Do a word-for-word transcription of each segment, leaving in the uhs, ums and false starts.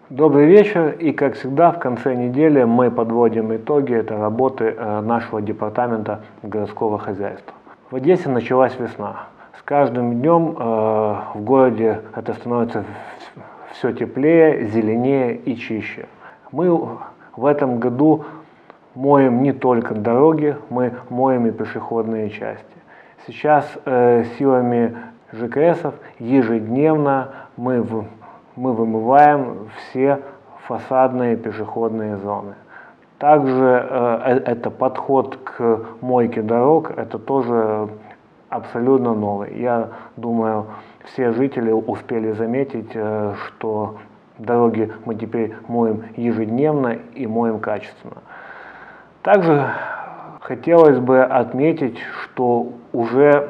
Добрый вечер, и как всегда в конце недели мы подводим итоги этой работы нашего департамента городского хозяйства. В Одессе началась весна. С каждым днем в городе это становится все теплее, зеленее и чище. Мы в этом году моем не только дороги, мы моем и пешеходные части. Сейчас силами ЖКСов ежедневно мы в мы вымываем все фасадные пешеходные зоны. Также э, это подход к мойке дорог, это тоже абсолютно новый. Я думаю, все жители успели заметить, э, что дороги мы теперь моем ежедневно и моем качественно. Также хотелось бы отметить, что уже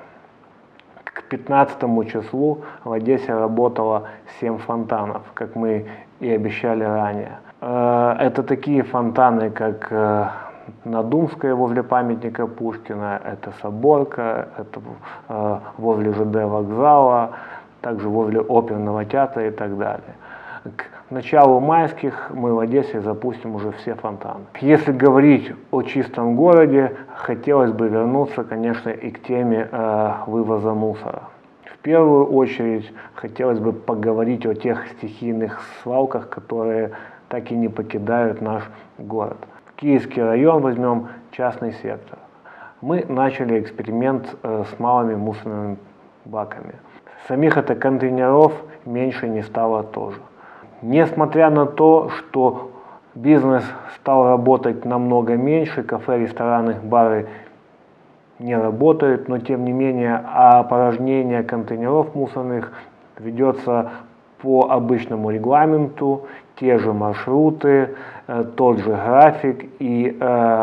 к пятнадцатому числу в Одессе работало семь фонтанов, как мы и обещали ранее. Это такие фонтаны, как на Думской возле памятника Пушкина, это Соборка, это возле ЖД вокзала, также возле оперного театра и так далее. К началу майских мы в Одессе запустим уже все фонтаны. Если говорить о чистом городе, хотелось бы вернуться, конечно, и к теме э, вывоза мусора. В первую очередь хотелось бы поговорить о тех стихийных свалках, которые так и не покидают наш город. Киевский район возьмем, частный сектор. Мы начали эксперимент э, с малыми мусорными баками. Самих это контейнеров меньше не стало тоже. Несмотря на то, что бизнес стал работать намного меньше, кафе, рестораны, бары не работают, но тем не менее опорожнение контейнеров мусорных ведется по обычному регламенту, те же маршруты, тот же график, и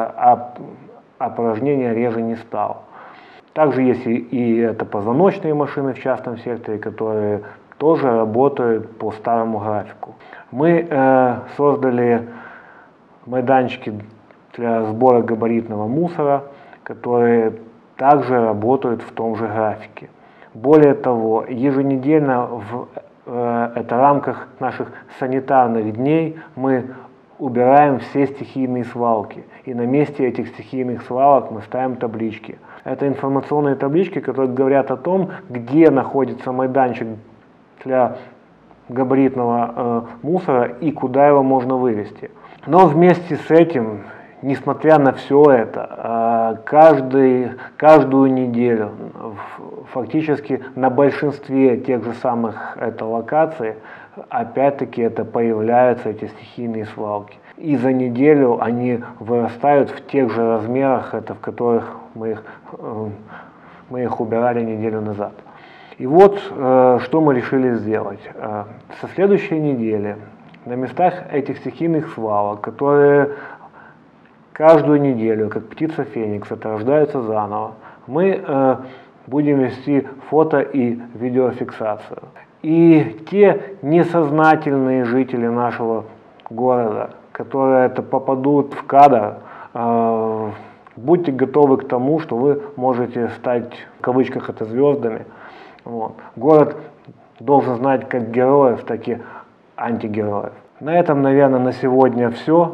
опорожнение реже не стало. Также есть и это позвоночные машины в частном секторе, которые тоже работают по старому графику. Мы э, создали майданчики для сбора габаритного мусора, которые также работают в том же графике. Более того, еженедельно в э, это рамках наших санитарных дней мы убираем все стихийные свалки. И на месте этих стихийных свалок мы ставим таблички. Это информационные таблички, которые говорят о том, где находится майданчик для габаритного э, мусора и куда его можно вывести. Но вместе с этим, несмотря на все это, э, каждый, каждую неделю, фактически на большинстве тех же самых это локаций, опять-таки это появляются эти стихийные свалки. И за неделю они вырастают в тех же размерах, это, в которых мы их, э, мы их убирали неделю назад. И вот, э, что мы решили сделать. Э, со следующей недели на местах этих стихийных свалок, которые каждую неделю, как птица Феникс, это рождаются заново, мы э, будем вести фото и видеофиксацию. И те несознательные жители нашего города, которые это попадут в кадр, э, будьте готовы к тому, что вы можете стать, в кавычках, это звездами. Вот. Город должен знать как героев, так и антигероев. На этом, наверное, на сегодня все.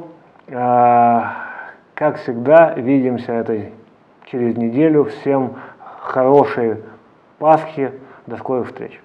Как всегда, видимся это через неделю. Всем хорошей Пасхи. До скорых встреч.